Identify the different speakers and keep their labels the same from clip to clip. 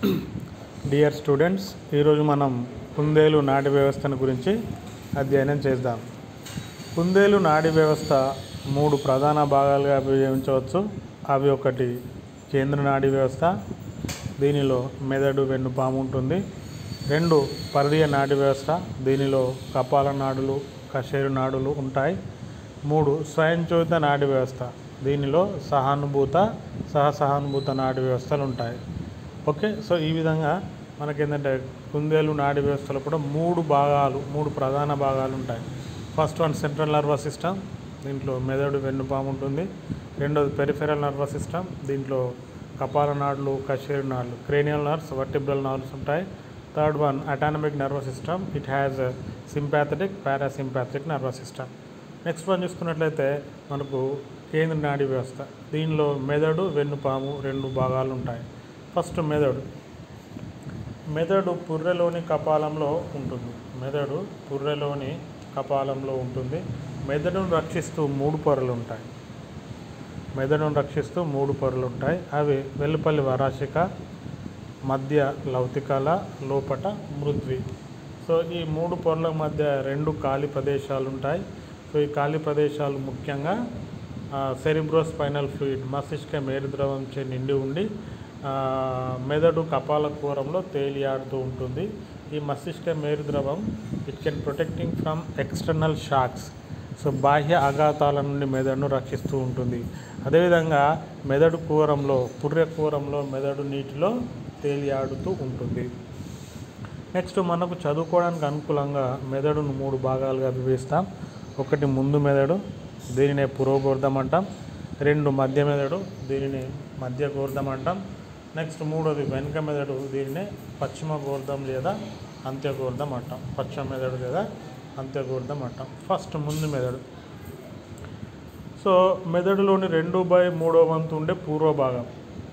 Speaker 1: Dear students, ఈరోజు మనం కుందేలు నాడీ వ్యవస్థను గురించి అధ్యయనం చేద్దాం. కుందేలు నాడీ వ్యవస్థ 3 ప్రధాన భాగాలుగా విభజించవచ్చు. అవి ఒకటి కేంద్ర నాడీ వ్యవస్థ, దీనిలో మెదడు వెన్నుపాము ఉంటుంది. 2 పర్వీయ నాడీ వ్యవస్థ, దీనిలో కపాల నాడులు కశేరు నాడులు ఉంటాయి. 3 స్వయంచోదిత నాడీ వ్యవస్థ, దీనిలో సహసహానుభూత నాడీ వ్యవస్థలు ఉంటాయి. ఓకే, సో ఈ విధంగా మనకేంటంటే కుందేలు నాడీ వ్యవస్థలో కూడా 3 ప్రధాన భాగాలు ఉంటాయి. First one central nervous system, దీంట్లో మెదడు వెన్నుపాము ఉంటుంది. రెండోది పెరిఫెరల్ నర్వస్ సిస్టమ్, దీంట్లో కపాల నాడులు కశేరు నాడులు క్రేనియల్ నర్వ్స్ వర్టిబ్రల్ నర్వ్స్ ఉంటాయి. Third one autonomic nervous system, it has sympathetic parasympathetic nervous system. Next one చూసుకున్నట్లయితే మనకు కేంద్ర నాడీ వ్యవస్థ, దీనిలో మెదడు వెన్నుపాము 2 భాగాలు ఉంటాయి. ఫస్ట్ మెదడు పుర్రెలోని కపాలంలో ఉంటుంది. మెదడును రక్షిస్తూ 3 పొరలు ఉంటాయి. అవి వెలుపలి వరాశిక, మధ్య లౌతికాల, లోపట మృద్వి. సో ఈ 3 పొరల మధ్య 2 ఖాళీ ప్రదేశాలు ఉంటాయి. సో ఈ ఖాళీ ప్రదేశాలు ముఖ్యంగా సెరిబ్రోస్పైనల్ ఫ్లూయిడ్ మస్తిష్క మేరుద్రవంచే నిండి ఉండి మెదడు కపాల కూరంలో తేలియాడుతూ ఉంటుంది. ఈ మస్తిష్క మేరుద్రవం it can protecting from external shocks. So బాహ్య ఆఘాతాల నుండి మెదడును రక్షిస్తూ ఉంటుంది. అదేవిధంగా మెదడు పుర్రె కూరంలో మెదడు నీటిలో తేలియాడుతూ ఉంటుంది. నెక్స్ట్ మనకు చదువుకోవడానికి అనుకూలంగా మెదడును 3 భాగాలుగా విభజిస్తాం. ఒకటి ముందు మెదడు, దీనినే పురోగోర్ధం అంటాం. 2 మధ్య మెదడు, దీనిని మధ్య గోర్ధం అంటాం. నెక్స్ట్ 3వది వెనుక మెదడు, దీనినే పశ్చిమ గోర్ధం లేదా అంత్యగోర్ధం అంటాం. ఫస్ట్ ముందు మెదడు. సో మెదడులోని 2/3 వంతు ఉండే పూర్వభాగం,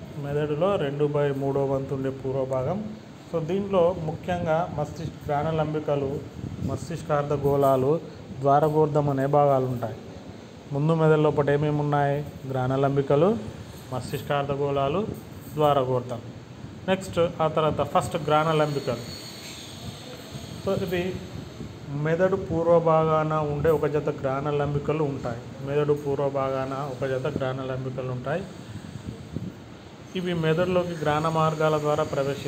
Speaker 1: సో దీంట్లో ముఖ్యంగా జ్ఞానలంబికలు, మస్తిష్కార్ధగోళాలు, ద్వారగోర్ధం అనే భాగాలు ఉంటాయి. ముందు మెదడు లోపల ఏమేమి ఉన్నాయి? జ్ఞానలంబికలు, మస్తిష్కార్ధగోళాలు, ద్వారగోర్ధం. నెక్స్ట్ ఆ తర్వాత ఫస్ట్ జ్ఞానలంబికలు. సో ఇవి మెదడు పూర్వభాగాన ఉండే ఒక జత జ్ఞానలంబికలు ఉంటాయి. ఇవి మెదడులోకి జ్ఞాన మార్గాల ద్వారా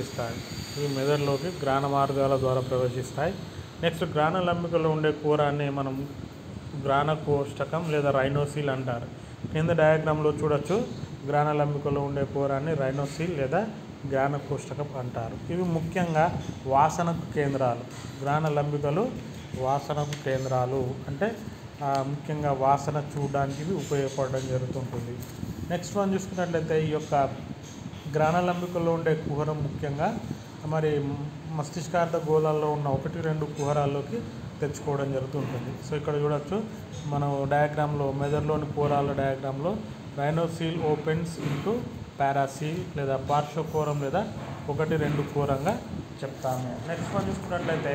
Speaker 1: ప్రవేశిస్తాయి. నెక్స్ట్ జ్ఞానలంబికలో ఉండే కూరాన్ని మనం జ్ఞానకోష్టకం లేదా రైనోసీల్ అంటారు. కింద డయాగ్రామ్లో చూడొచ్చు, జ్ఞానలంబికలో ఉండే కూరాన్ని రైనోసీల్ లేదా జ్ఞానకోష్టకం అంటారు. ఇవి ముఖ్యంగా వాసనకు కేంద్రాలు. జ్ఞానలంబికలు వాసనకు కేంద్రాలు అంటే ముఖ్యంగా వాసన చూడడానికి ఇవి ఉపయోగపడడం జరుగుతుంటుంది. నెక్స్ట్ వన్ చూసుకున్నట్లయితే ఈ యొక్క జ్ఞానలంబికలో ఉండే కుహరం ముఖ్యంగా మరి మస్తిష్కార్ధ గోళాల్లో ఉన్న 1-2 కుహరాల్లోకి తెచ్చుకోవడం జరుగుతుంటుంది. సో ఇక్కడ చూడొచ్చు మనం డయాగ్రామ్లో మెదడులోని కూరాల డయాగ్రామ్లో రైనోసీల్ ఓపెన్స్ ఇంటూ పారాసీల్ లేదా పార్శ్వకోరం లేదా 1-2 కూరంగా చెప్తాము. నెక్స్ట్ వన్ చూసుకున్నట్లయితే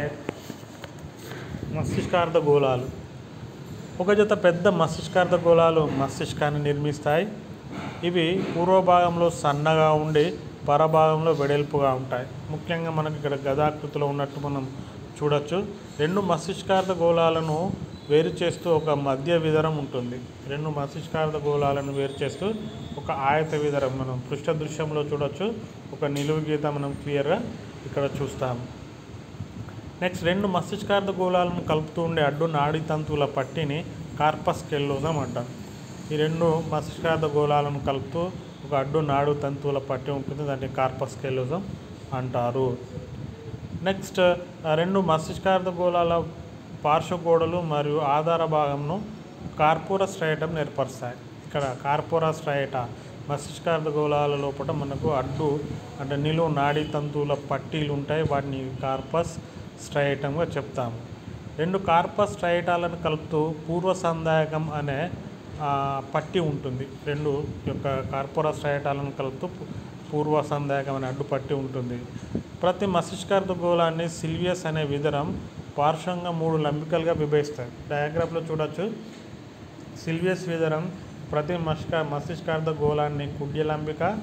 Speaker 1: మస్తిష్కార్ధ గోళాలు. ఒక జత పెద్ద మస్తిష్కార్ధ గోళాలు మస్తిష్కాన్ని నిర్మిస్తాయి. ఇవి పూర్వభాగంలో సన్నగా ఉండి పరభాగంలో వెడల్పుగా ఉంటాయి. ముఖ్యంగా మనకి ఇక్కడ గదాకృతిలో ఉన్నట్టు మనం చూడొచ్చు. 2 మస్తిష్కార్ధ గోళాలను వేరు చేస్తూ ఒక మధ్య విదరం ఉంటుంది. 2 మస్తిష్కార్ధ గోళాలను వేరు చేస్తూ ఒక ఆయత విదరం మనం పృష్ఠ దృశ్యంలో చూడొచ్చు. ఒక నిలువు గీత మనం క్లియర్గా ఇక్కడ చూస్తాము. నెక్స్ట్ 2 మస్తిష్కార్ధ గోళాలను కలుపుతూ ఉండే అడ్డు నాడీ తంతువుల పట్టిని కార్పస్ కెల్లోజం అంటాం. ఈ 2 మస్తిష్కార్ధ గోళాలను కలుపుతూ ఒక అడ్డు నాడు తంతువుల పట్టి ఉంటుంది, దాన్ని కార్పస్ కెల్లోజం అంటారు. నెక్స్ట్ 2 మస్తిష్కార్ధ గోళాల పార్శ్వగోడలు మరియు ఆధార భాగంను కార్పోరస్ స్ట్రయేటం ఏర్పరుస్తాయి. ఇక్కడ కార్పోరస్ స్ట్రయేటా మస్తిష్కార్ధ గోళాల లోపల మనకు అడ్డు అంటే నిలువు నాడీ తంతువుల పట్టీలు ఉంటాయి, వాటిని కార్పస్ స్ట్రయేటంగా చెప్తాము. 2 కార్పస్ స్ట్రయేటాలను కలుపుతూ పూర్వసంధాయకం అనే పట్టి ఉంటుంది. 2 యొక్క కార్పోరస్ స్ట్రయేటాలను కలుపుతూ పూర్వసంధాయకం అనే అడ్డు పట్టి ఉంటుంది. ప్రతి మస్తిష్కార్ధ గోళాన్ని సిల్వియస్ అనే విదరం పార్శ్వంగా 3 లంబికలుగా విభజిస్తాయి. డయాగ్రామ్లో చూడొచ్చు, సిల్వియస్ విదరం ప్రతి మస్తిష్కార్ధ గోళాన్ని కుడ్య లంబిక,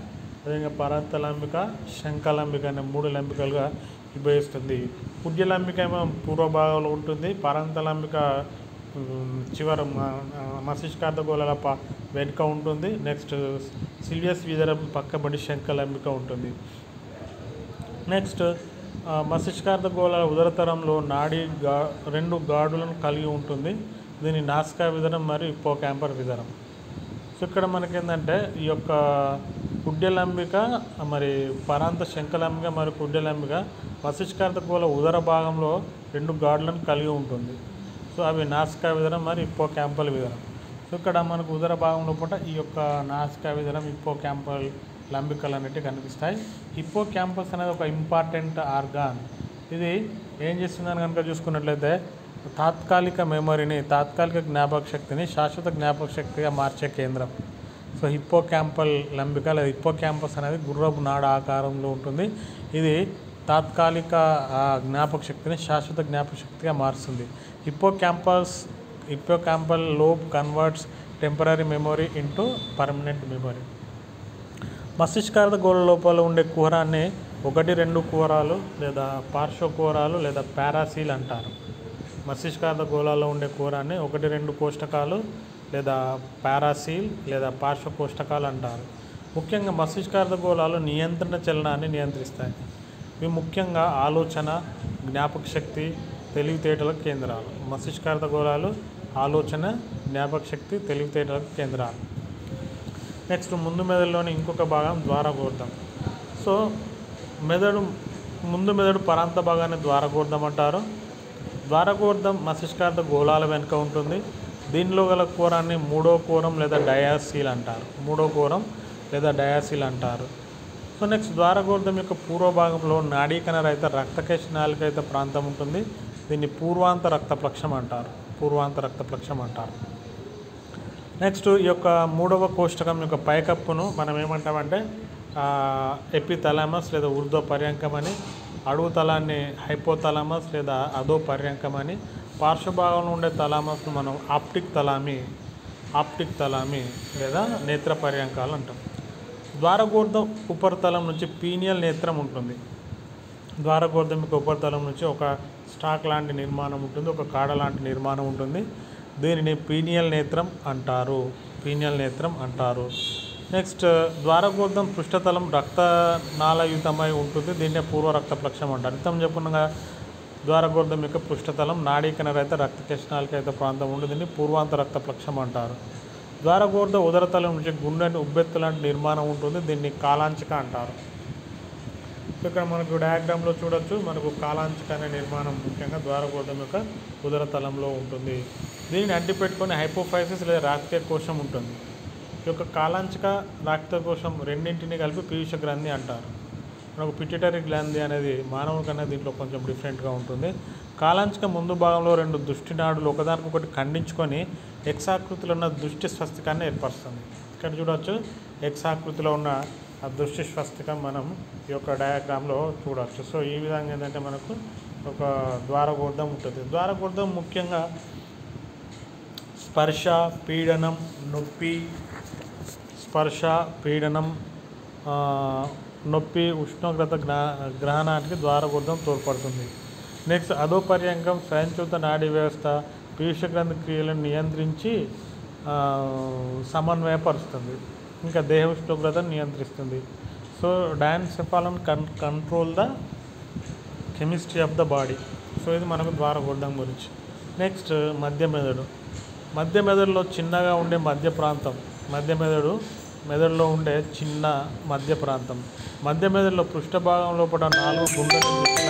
Speaker 1: అదేవిధంగా పరాంత లంబిక, శంఖలంబిక అనే 3 లంబికలుగా విభజిస్తుంది. కుడ్య లంబిక ఏమో పూర్వ భాగంలో ఉంటుంది. పరాంత లంబిక చివర మస్తిష్కార్ధ గోళాల వెనుక ఉంటుంది. నెక్స్ట్ సిలియస్ విదరం పక్కబడి శంఖలంబిక ఉంటుంది. నెక్స్ట్ మస్తిష్కార్ధ గోళాల ఉదరతరంలో నాడీ 2 గాడులను కలిగి ఉంటుంది. దీని నాసికా విదరం మరియు హిప్పోకాంపల్ విదరం. సో ఇక్కడ మనకేంటంటే ఈ యొక్క కుడ్యలంబిక మరి పరాంత శంఖలంబిక మరియు కుడ్యలంబిక మస్తిష్కార్ధ గోళ ఉదర భాగంలో 2 గాడులను కలిగి ఉంటుంది. సో అవి నాసికా విదరం మరియు హిప్పోకాంపల్ విదరం. సో ఇక్కడ మనకు ఉదర భాగంలో పూట ఈ యొక్క నాసికా విదరం, హిప్పోకాంపల్ లంబికలు అనేవి కనిపిస్తాయి. హిప్పోకాంపస్ అనేది ఒక ఇంపార్టెంట్ ఆర్గాన్. ఇది ఏం చేస్తుందని కనుక చూసుకున్నట్లయితే తాత్కాలిక మెమరీని, తాత్కాలిక జ్ఞాపక శక్తిని శాశ్వత జ్ఞాపక శక్తిగా మార్చే కేంద్రం. సో హిప్పోకాంపల్ లంబిక లేదా హిప్పోకాంపస్ అనేది గుర్రపు నాడ ఆకారంలో ఉంటుంది. ఇది తాత్కాలిక జ్ఞాపక శక్తిని శాశ్వత జ్ఞాపక శక్తిగా మారుస్తుంది. Hippocampal lobe converts temporary memory into permanent memory. మస్తిష్కార్ధ గోళ లోపల ఉండే కుహరాన్ని 1-2 కుహరాలు లేదా పార్శ్వ కుహరాలు లేదా పారాసీల్ అంటారు. మస్తిష్కార్ధ గోళాల్లో ఉండే కుహరాన్ని 1-2 కోష్టకాలు లేదా పారాసీల్ లేదా పార్శ్వ కోష్టకాలు అంటారు. ముఖ్యంగా మస్తిష్కార్ధ గోళాలు నియంత్రణ చలనాన్ని నియంత్రిస్తాయి. ఇవి ముఖ్యంగా ఆలోచన, జ్ఞాపక శక్తి, తెలివితేటల కేంద్రాలు. మస్తిష్కార్ధ గోళాలు ఆలోచన, జ్ఞాపక శక్తి, తెలివితేటల కేంద్రాలు. నెక్స్ట్ ముందు మెదడులోని ఇంకొక భాగం ద్వారగోర్ధం. సో ముందు మెదడు పరాంత భాగాన్ని ద్వారగోర్ధం అంటారు. ద్వారగోర్ధం మస్తిష్కార్ధ గోళాల వెనుక ఉంటుంది. దీనిలో గల కోరాన్ని 3వ కోరం లేదా డయాసీల్ అంటారు. 3వ కోరం లేదా డయాసీల్ అంటారు. సో నెక్స్ట్ ద్వారగోర్ధం యొక్క పూర్వ భాగంలో నాడీకణ రహిత రక్తకేశ నాళికరహిత ప్రాంతం ఉంటుంది. దీన్ని పూర్వాంత రక్తప్లక్షం అంటారు. పూర్వాంత రక్తప్లక్షం అంటారు. నెక్స్ట్ ఈ యొక్క 3వ కోష్టకం యొక్క పైకప్పును మనం ఏమంటామంటే ఎపిథలామస్ లేదా ఊర్ధ్వ పర్యంకం అని, అడుగు తలాన్ని హైపోథలామస్ లేదా అధో పర్యంకం అని, పార్శ్వభాగంలో ఉండే తలామస్ను మనం ఆప్టిక్ తలామి లేదా నేత్ర పర్యంకాలు అంటాం. ద్వారగోర్ధం ఉపరితలం నుంచి పీనియల్ నేత్రం ఉంటుంది. ద్వారగోర్ధం యొక్క ఉపరితలం నుంచి ఒక స్టాక్ లాంటి నిర్మాణం ఉంటుంది, ఒక కాడ లాంటి నిర్మాణం ఉంటుంది. దీనిని పీనియల్ నేత్రం అంటారు. నెక్స్ట్ ద్వారగోర్ధం పృష్ఠతలం రక్తనాళయుతమై ఉంటుంది. దీన్నే పూర్వ రక్తప్లక్షం అంటారు. అర్థం చెప్పుకున్నగా ద్వారగోర్ధం యొక్క పృష్ఠతలం నాడీకణ రహిత రక్తకేశ నాళికరహిత ప్రాంతం ఉంటుంది. దీన్ని పూర్వాంత రక్తప్లక్షం అంటారు. ద్వారగోర్ధ ఉదరతలం నుంచి గుండెని ఉబ్బెత్తు లాంటి నిర్మాణం ఉంటుంది. దీన్ని కాలాంచిక అంటారు. ఇక్కడ మనకు డయాగ్రామ్లో చూడొచ్చు, మనకు కాలాంచిక అనే నిర్మాణం ముఖ్యంగా ద్వారగోర్ధం యొక్క ఉదరతలంలో ఉంటుంది. దీనిని అంటిపెట్టుకొని హైపోఫైసిస్ లేదా రాక్తిక కోశం ఉంటుంది. ఈ యొక్క కాలాంచిక రాక్తిక కోశం రెండింటిని కలిపి పీయూష గ్రంథి అంటారు. మనకు పిట్యూటరీ గ్రంథి అనేది మానవుల కన్నా దీంట్లో కొంచెం డిఫరెంట్గా ఉంటుంది. కాలాంచిక ముందు భాగంలో 2 దృష్టి నాడులు ఒకదానికొకటి ఖండించుకొని ఎక్సాకృతిలో ఉన్న దృష్టి స్వస్తికాన్ని ఏర్పరుస్తుంది. ఇక్కడ చూడవచ్చు ఎక్సాకృతిలో ఉన్న ఆ దృష్టి స్వస్తికం మనం ఈ యొక్క డయాగ్రామ్లో చూడవచ్చు. సో ఈ విధంగా ఏంటంటే మనకు ఒక ద్వారగోర్ధం ఉంటుంది. ద్వారగోర్ధం ముఖ్యంగా స్పర్శ, పీడనం, నొప్పి, ఉష్ణోగ్రత గ్రహణానికి ద్వారగోర్ధం తోడ్పడుతుంది. నెక్స్ట్ అధో పర్యంకం స్వయంచూత నాడీ వ్యవస్థ పీయూష గ్రంథి క్రియలను నియంత్రించి సమన్వయపరుస్తుంది. ఇంకా దేహ ఉష్ణోగ్రతను నియంత్రిస్తుంది. So diencephalon control the chemistry of the body. So ఇది మనకు ద్వారగోర్ధం గురించి. నెక్స్ట్ మధ్య మెదడులో చిన్నగా ఉండే మధ్య ప్రాంతం. మెదడులో ఉండే చిన్న మధ్య ప్రాంతం. మధ్య మెదడులో పృష్ఠ భాగం లోపల 4 గుండెలు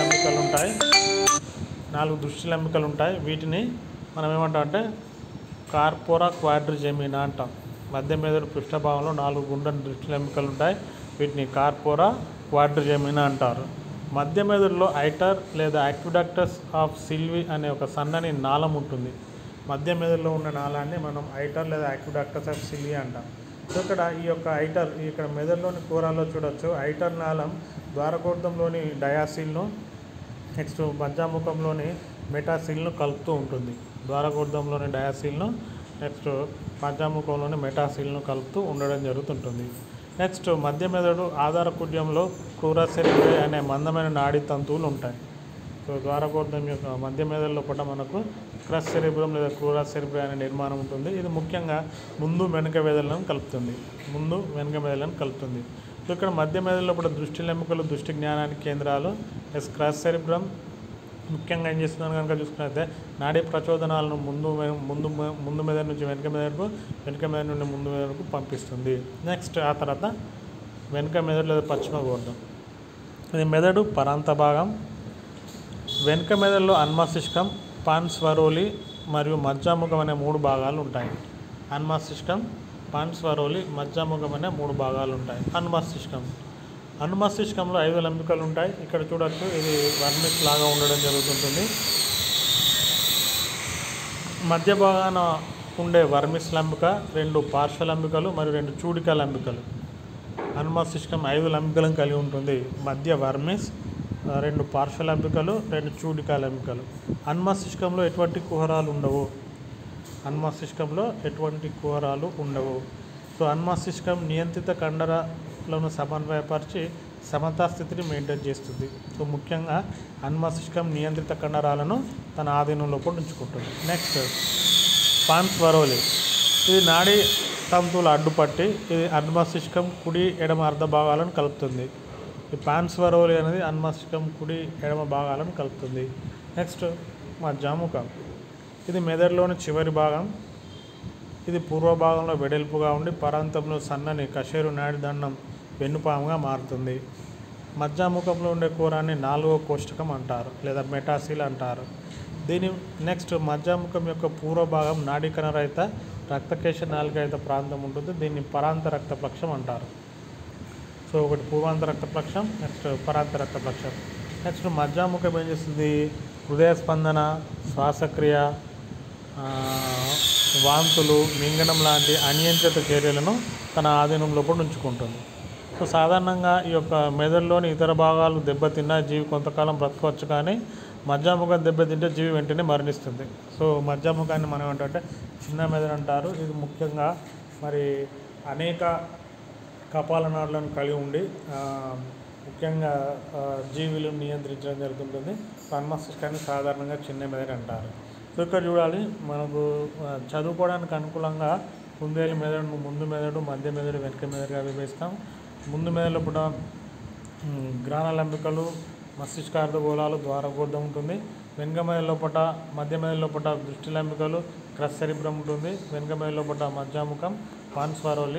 Speaker 1: దృష్టి లంబికలు ఉంటాయి. వీటిని మనం ఏమంటామంటే కార్పోరా క్వాడ్రిజెమినా అంటాం. మధ్య మెదడు పృష్ఠభాగంలో 4 గుండెలు దృష్టి లంబికలు ఉంటాయి. వీటిని కార్పోరా క్వాడ్రిజెమినా అంటారు. మధ్య మెదడులో ఐటర్ లేదా ఆక్విడక్టస్ ఆఫ్ సిల్వి అనే ఒక సన్నని నాళం ఉంటుంది. మధ్య మెదడులో ఉన్న నాళాన్ని మనం ఐటర్ లేదా ఆక్విడక్టస్ ఆఫ్ సిల్వి అంటాం. సో ఇక్కడ ఈ యొక్క ఇక్కడ మెదడులోని కూరాల్లో చూడవచ్చు. ఐటర్ నాళం ద్వారగోర్ధంలోని డయాసిల్ను, నెక్స్ట్ మధ్యముఖంలోని మెటాసిల్ను కలుపుతూ ఉంటుంది. ద్వారగోర్ధంలోని డయాసిల్ను, నెక్స్ట్ మధ్యముఖంలోని మెటాసిల్ను కలుపుతూ ఉండడం జరుగుతుంటుంది. నెక్స్ట్ మధ్య మెదడు ఆధార కుడ్యంలో క్రూరా సెరిబ్రై అనే మందమైన నాడీ తంతువులు ఉంటాయి. సో ద్వారకోర్థం యొక్క మధ్య మెదడు లోపల మనకు క్రస్ సెరిబ్రం లేదా క్రూరా సెరిబ్రై అనే నిర్మాణం ఉంటుంది. ఇది ముఖ్యంగా ముందు వెనుక మెదడులను కలుపుతుంది. సో ఇక్కడ మధ్య మెదడు లోపల దృష్టి ఎముకలు దృష్టి జ్ఞానానికి కేంద్రాలు. క్రస్ సెరిబ్రం ముఖ్యంగా ఏం చేస్తున్నాను కనుక చూసుకున్నట్లయితే నాడీ ప్రచోదనాలను ముందు మెదడు నుంచి వెనుక మెదడుకు, వెనుక మెదడు నుండి ముందు మెదడుకు పంపిస్తుంది. నెక్స్ట్ ఆ తర్వాత వెనుక మెదడు లేదా పశ్చిమ గోర్ధం. ఇది మెదడు పరాంత భాగం. వెనుక మెదడులో అన్మస్తిష్కం, పాన్స్ వరోలి మరియు మజ్జాముఖం అనే 3 భాగాలు ఉంటాయి. అన్మస్తిష్కం, పాన్స్ వరోలి, మజ్జాముఖం అనే 3 భాగాలు ఉంటాయి. అనుమస్తిష్కంలో 5 లంబికలు ఉంటాయి. ఇక్కడ చూడొచ్చు, ఇది వర్మిస్ లాగా ఉండడం జరుగుతుంటుంది. మధ్య భాగాన ఉండే వర్మిస్ లంబిక, 2 పార్శ్వ లంబికలు మరియు 2 చూడిక లంబికలు. అనుమస్తిష్కం 5 లంబికలను కలిగి ఉంటుంది. మధ్య వర్మిస్, 2 పార్శ్వ లంబికలు, 2 చూడిక లంబికలు. అనుమస్తిష్కంలో ఎటువంటి కుహరాలు ఉండవు. సో అనుమస్తిష్కం నియంత్రిత కండరాలను సమన్వయపరిచి సమతా స్థితిని మెయింటైన్ చేస్తుంది. సో ముఖ్యంగా అనుమస్తిష్కం నియంత్రిత కండరాలను తన ఆధీనంలో ఉంచుకుంటుంది. Next pons varolii. ఇది నాడీ తంతువుల అడ్డుపట్టి ఇది అనుమస్తిష్కం కుడి ఎడమ అర్ధ భాగాలను కలుపుతుంది. ఈ పాన్స్ వరోలి అనేది అనుమస్తిష్కం కుడి ఎడమ భాగాలను కలుపుతుంది. నెక్స్ట్ మజ్జాముఖం. ఇది మెదడులోని చివరి భాగం. ఇది పూర్వ భాగంలో వెడల్పుగా ఉండి పరాంతంలో సన్నని కశేరు నాడి దండం వెన్నుపాముగా మారుతుంది. మజ్జాముఖంలో ఉండే కూరాన్ని 4వ కోష్టకం అంటారు లేదా మెటాసిల్ అంటారు. నెక్స్ట్ మజ్జాముఖం యొక్క పూర్వ భాగం నాడీకణ రహిత రక్తకేశ నాళికాయుత ప్రాంతం ఉంటుంది. దీన్ని పరాంత రక్తప్లక్షం అంటారు. సో ఒకటి పూర్వాంత రక్తప్లక్షం, నెక్స్ట్ పరాంత రక్తప్లక్షం. నెక్స్ట్ మజ్జాముఖం ఏం చేస్తుంది? హృదయ స్పందన, శ్వాసక్రియ, వాంతులు, మింగడం లాంటి అనియంత్రిత చర్యలను తన ఆధీనంలో ఉంచుకుంటుంది. సో సాధారణంగా ఈ యొక్క మెదడులోని ఇతర భాగాలు దెబ్బతిన్నా జీవి కొంతకాలం బ్రతకవచ్చు, కానీ మజ్జాముఖం దెబ్బతింటే జీవి వెంటనే మరణిస్తుంది. సో మజ్జాముఖాన్ని మనం ఏంటంటే చిన్న మెదడు అంటారు. ఇది ముఖ్యంగా మరి అనేక కపాలనాడులను కలిగి ఉండి ముఖ్యంగా జీవులను నియంత్రించడం జరుగుతుంటుంది. అనుమస్తిష్కాన్ని సాధారణంగా చిన్న మెదడు అంటారు. సో ఇక్కడ చూడాలి, మనకు చదువుకోవడానికి అనుకూలంగా కుందేలు మెదడును ముందు మెదడు, మధ్య మెదడు, వెనుక మెదడుగా విభజిస్తాం. ముందు మెదడులో కూడా గ్రాణలంబికలు, మస్తిష్కార్ధ గోళాలు, ద్వారగోర్ధం ఉంటుంది. వెనుక మెదడు లోపల, మధ్య మెదడు లోపల దృష్టి లంబికలు, క్రస్ సెరిబ్రం ఉంటుంది. వెనుక మెదడు లోపల మజ్జాముఖం, పాన్స్ వరోలి,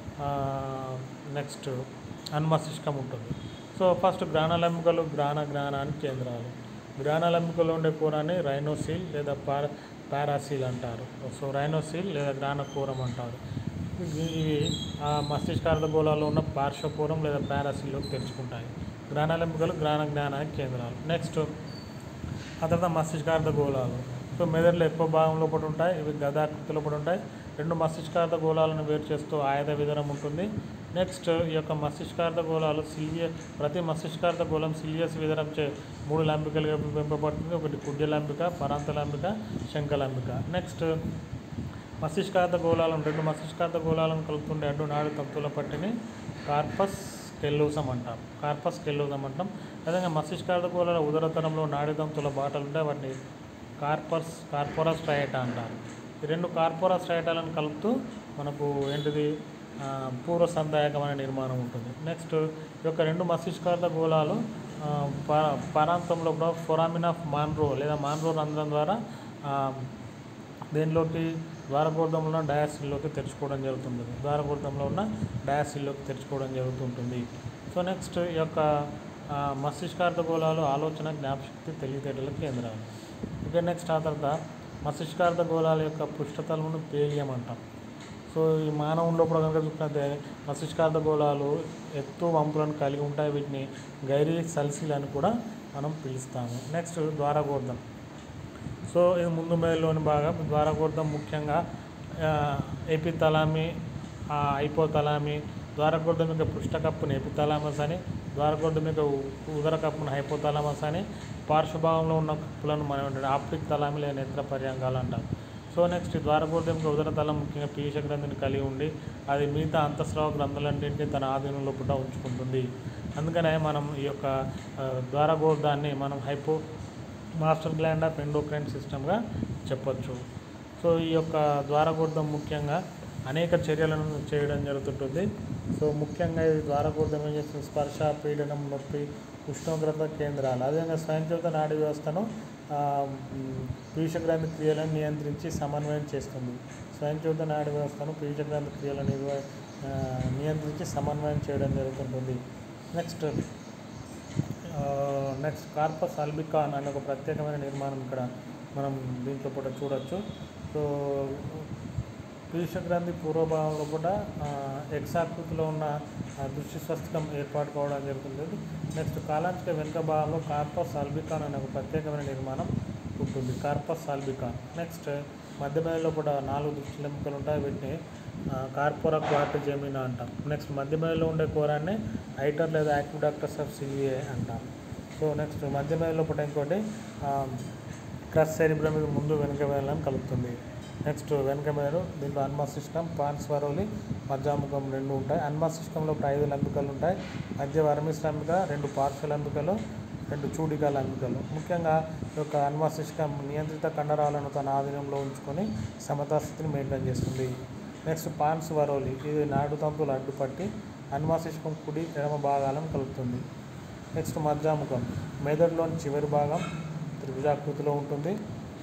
Speaker 1: నెక్స్ట్ అనుమస్తిష్కం ఉంటుంది. సో ఫస్ట్ గ్రాణలంబికలు జ్ఞానానికి కేంద్రాలు. గ్రాణలంబికలో ఉండే కూరాన్ని రైనోసీల్ లేదా పారాసీల్ అంటారు. సో రైనోసీల్ లేదా జ్ఞానకూరం అంటారు. ఇవి మస్తిష్కార్ధ గోళాల్లో ఉన్న పార్శ్వకూరం లేదా పారాసీల్లోకి తెరుచుకుంటాయి. గ్రాణలంబికలు జ్ఞానానికి కేంద్రాలు. నెక్స్ట్ ఆ తర్వాత మస్తిష్కార్ధ గోళాలు. సో మెదడులో ఎక్కువ భాగం లోపల ఉంటాయి. ఇవి గదాకృతి లోపల ఉంటాయి. 2 మస్తిష్కార్ధ గోళాలను వేరు చేస్తూ ఆయుధ విధానం ఉంటుంది. నెక్స్ట్ ఈ యొక్క మస్తిష్కార్ధ గోళాలు ప్రతి మస్తిష్కార్ధ గోళం సిలియస్ విధానంచే 3 లంబికలుగా విభజింపబడుతుంది. ఒకటి కుడ్య లంబిక, పరాంత లంబిక, శంఖ లంబిక. నెక్స్ట్ మస్తిష్కార్ధ గోళాలను 2 మస్తిష్కార్ధ గోళాలను కలుపుతుండే అడ్డు నాడి తంతువుల పట్టిని కార్పస్ కెల్లోసం అంటాం. అదేవిధంగా మస్తిష్కార్ధ గోళాల ఉదరతరంలో నాడి తంతువుల బాటలు ఉంటాయి. వాటిని కార్పోరస్ స్ట్రయేటా అంటారు. ఈ 2 కార్పోరస్ స్ట్రయేటాలను కలుపుతూ మనకు ఏంటిది పూర్వ సంధాయకమైన నిర్మాణం ఉంటుంది. నెక్స్ట్ ఈ యొక్క 2 మస్తిష్కార్ధ గోళాలు పరాంతంలో ఫొరామిన్ ఆఫ్ మాన్రో లేదా మాన్రో రంధ్రం ద్వారా దేనిలోకి ద్వారగోర్ధంలో ఉన్న డయాసిల్లోకి తెరుచుకోవడం జరుగుతుంటుంది. సో నెక్స్ట్ ఈ యొక్క మస్తిష్కార్ధ గోళాలు ఆలోచన, జ్ఞాపశక్తి, తెలివితేటల కేంద్రాలు. ఓకే, నెక్స్ట్ ఆ తర్వాత మస్తిష్కార్ధ గోళాల యొక్క పృష్ఠతలమును పేలియం అంటాం. సో ఈ మానవుల్లో కూడా కనుక చూసినట్టే మస్తిష్కార్ధ గోళాలు ఎత్తు వంపులను కలిగి ఉంటాయి. వీటిని గైరీ సల్సిల్ అని కూడా మనం పిలుస్తాము. నెక్స్ట్ ద్వారగోర్ధం. సో ఇది ముందు మెదడులోని భాగం. ద్వారగోర్ధం ముఖ్యంగా ఎపిథలామి, హైపోథలామి, ద్వారగోర్ధం యొక్క పృష్ఠ కప్పును ఎపిథలామస్ అని, ద్వారగోర్ధం యొక్క ఉదర కప్పును హైపోథలామస్ అని, పార్శ్వభాగంలో ఉన్న కప్పులను మనం ఆప్టిక్ తలామి లేదా నేత్ర పర్యాంగాలు అంటాం. సో నెక్స్ట్ ద్వారగోర్ధం యొక్క ఉదరతలం ముఖ్యంగా పీయూష గ్రంథిని కలిగి ఉండి అది మిగతా అంతఃస్రావ గ్రంథులన్నింటినీ తన ఆధీనంలో కూడా ఉంచుకుంటుంది. అందుకనే మనం ఈ యొక్క ద్వారగోర్ధాన్ని మనం మాస్టర్ గ్లాండ్ ఆఫ్ ఎండోక్రైన్ సిస్టమ్గా చెప్పొచ్చు. సో ఈ యొక్క ద్వారగోర్ధం ముఖ్యంగా అనేక చర్యలను చేయడం జరుగుతుంటుంది. సో ముఖ్యంగా ఈ ద్వారగోర్ధం ఏం చేస్తుంది, స్పర్శ, పీడనం, నొప్పి, ఉష్ణోగ్రత కేంద్రాలు, అదేవిధంగా స్వయంచాలిత నాడీ వ్యవస్థను పీయూష గ్రంథి క్రియలను నియంత్రించి సమన్వయం చేస్తుంది. స్వయంచాలిత నాడీ వ్యవస్థను పీయూష గ్రంథి క్రియలను నియంత్రించి సమన్వయం చేయడం జరుగుతుంటుంది. నెక్స్ట్ కార్పస్ ఆల్బికాన్ అనే ఒక ప్రత్యేకమైన నిర్మాణం ఇక్కడ మనం దీంట్లో కూడా చూడొచ్చు. సో పీయూష గ్రంథి పూర్వభాగంలో కూడా ఎక్సాకృతిలో ఉన్న దృష్టి స్వస్తికం ఏర్పాటు కావడం జరుగుతుంది. నెక్స్ట్ కాలాంచిక వెనుక భాగంలో కార్పస్ ఆల్బికాన్ అనే ఒక ప్రత్యేకమైన నిర్మాణం ఉంటుంది, కార్పస్ ఆల్బికాన్. నెక్స్ట్ మధ్య మేధలో కూడా 4 దృష్టిలెంపుకలు ఉంటాయి, వీటిని కార్పోరా క్వార్టజెమినా అంటాం. నెక్స్ట్ మధ్య మేధలో ఉండే కోరాన్ని ఐటర్ లేదా యాక్విడాక్టస్ ఆఫ్ సివిఏ అంటాం. సో నెక్స్ట్ మధ్య మేధలో కూడా ఇంకోటి క్రస్ సెరిబ్రమ్ ముందు వెనుక మేధలను కలుపుతుంది. నెక్స్ట్ వెనుక మేధలు దీంట్లో అన్మస్తిష్కం, పాన్స్ వరోలి, మధ్యాముఖం 2 ఉంటాయి. అన్మస్తిష్కంలో 5 లంబికలు ఉంటాయి, మధ్య వర్మిస్లంబిక, 2 పార్శ్వలంబికలు, 2 చూడికల లంబికలు. ముఖ్యంగా ఈ యొక్క అన్మస్తిష్కం నియంత్రిత కండరాలను తన ఆధీనంలో ఉంచుకొని సమతాస్థితిని మెయింటైన్ చేస్తుంది. నెక్స్ట్ పాన్స్ వరోలి, ఇది నాడు తంతులు అడ్డుపట్టి అన్మస్తిష్కం కుడి ఎడమ భాగాలను కలుపుతుంది. నెక్స్ట్ మధ్యాముఖం మెదడులోని చివరి భాగం త్రిభుజాకృతిలో ఉంటుంది.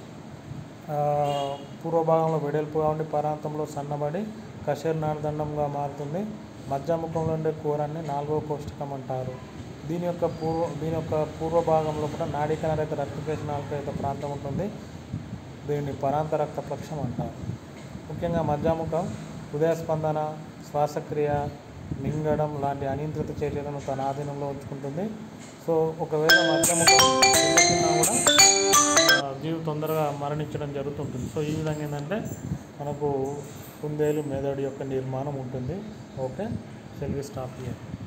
Speaker 1: పూర్వభాగంలో వెడల్పుగా ఉండి పరాంతంలో సన్నబడి కషేర్ నాడదండంగా మారుతుంది. మధ్యాముఖంలో ఉండే కోరాన్ని 4వ కోష్టకం అంటారు. దీని యొక్క పూర్వభాగంలో కూడా నాడీకణరహిత రక్తకేశ నాళికరహిత ప్రాంతం ఉంటుంది, దీనిని పరాంత రక్తపక్షం అంటారు. ముఖ్యంగా మధ్యాముఖం హృదయ స్పందన, శ్వాసక్రియ, మింగడం లాంటి అనియంత్రిత చర్యలను తన ఆధీనంలో ఉంచుకుంటుంది. సో ఒకవేళ మధ్యాముఖం కూడా జీవి తొందరగా మరణించడం జరుగుతుంటుంది. సో ఈ విధంగా ఏంటంటే మనకు కుందేలు మెదడు యొక్క నిర్మాణం ఉంటుంది. Okay, shall we stop here.